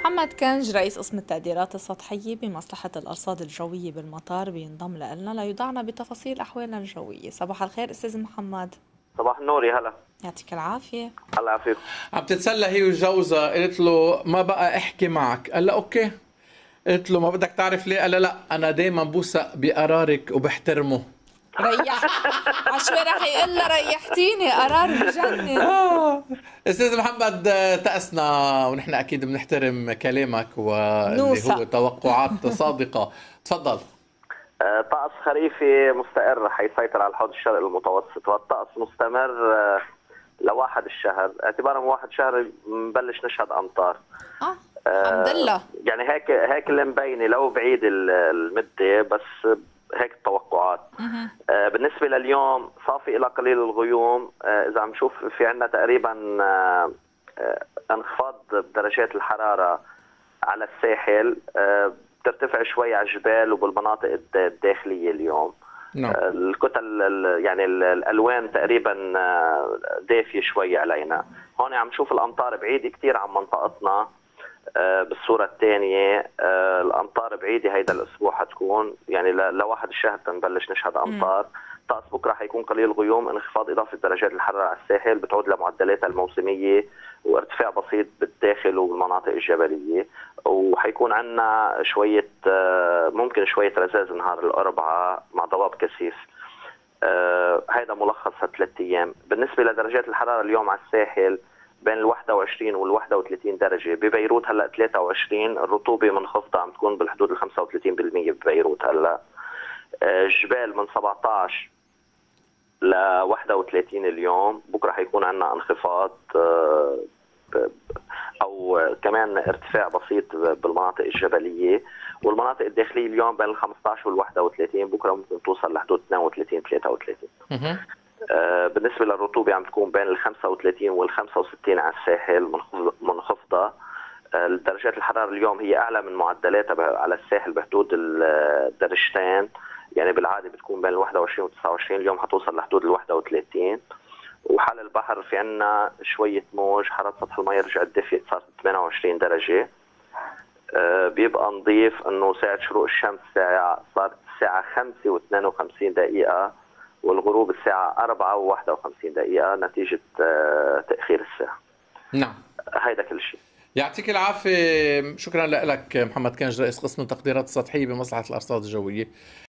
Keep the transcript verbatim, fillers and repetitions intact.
محمد كنج رئيس قسم التقديرات السطحية بمصلحة الأرصاد الجوية بالمطار بينضم لنا ليوضعنا بتفاصيل أحوالنا الجوية. صباح الخير أستاذ محمد. صباح النور، يا هلا. يعطيك العافية. الله يعافيك. عم تتسلى هي وجوزها، قلت له ما بقى احكي معك، قال لها اوكي. قلت له ما بدك تعرف ليه؟ قال لها لا، انا دايما بوثق بقرارك وبحترمه. ريح عشوي رح يقول لها ريحتيني، قرار بجنن. آه. استاذ محمد، تأسنا ونحن اكيد بنحترم كلامك واللي هو توقعات صادقة. تفضل. آه، طقس خريفي مستقر حيسيطر على الحوض الشرقي المتوسط، والطقس مستمر آه، لواحد الشهر. اعتبارا من واحد شهر نبلش نشهد امطار. اه الحمد لله. يعني هيك هيك اللي مبينه، لو بعيد المده، بس هيك التوقعات. آه بالنسبه لليوم صافي الى قليل الغيوم. آه اذا عم نشوف في عندنا تقريبا آه آه انخفاض بدرجات الحراره على الساحل. آه بترتفع شوي على الجبال وبالمناطق الداخليه اليوم. نعم. آه الكتل يعني الالوان تقريبا آه دافيه شوي علينا. هون عم نشوف الامطار بعيده كثير عن منطقتنا. آه بالصورة الثانية آه الأمطار بعيدة هيدا الأسبوع حتكون، يعني لواحد الشهر تنبلش نشهد أمطار. طقس بكرة حيكون قليل غيوم، انخفاض إضافة درجات الحرارة على الساحل بتعود لمعدلاتها الموسمية، وارتفاع بسيط بالداخل وبالمناطق الجبلية. وحيكون عندنا شوية آه ممكن شوية رذاذ نهار الأربعاء مع ضباب كثيف. آه هيدا ملخص هالثلاث أيام. بالنسبة لدرجات الحرارة اليوم على الساحل بين ال واحد وعشرين وال واحد وثلاثين درجة. ببيروت هلا ثلاثة وعشرين، الرطوبة منخفضة عم تكون بالحدود ال خمسة وثلاثين بالمئة ببيروت هلا. الجبال من سبعة عشر ل واحد وثلاثين اليوم. بكره حيكون عندنا انخفاض او كمان ارتفاع بسيط بالمناطق الجبلية، والمناطق الداخلية اليوم بين ال خمسة عشر وال واحد وثلاثين، بكره ممكن توصل لحدود اثنين وثلاثين ثلاثة وثلاثين. آه بالنسبة للرطوبة عم تكون بين ال خمسة وثلاثين وال خمسة وستين على الساحل منخفضة. آه درجات الحرارة اليوم هي أعلى من معدلاتها على الساحل بحدود الدرجتين، يعني بالعادة بتكون بين ال واحد وعشرين وال تسعة وعشرين، اليوم حتوصل لحدود ال واحد وثلاثين. وحال البحر في عنا شوية موج، حرارة سطح الماء رجعت دفئت، صارت ثمانية وعشرين درجة. آه بيبقى نضيف انه ساعة شروق الشمس ساعة صارت الساعة خمسة واثنين وخمسين دقيقة، والغروب الساعة أربعة وواحد وخمسين دقيقة نتيجة تأخير الساعة. نعم. هيدا كل شيء. يعطيك العافية. شكرا لك محمد كنج رئيس قسم التقديرات السطحية بمصلحة الأرصاد الجوية.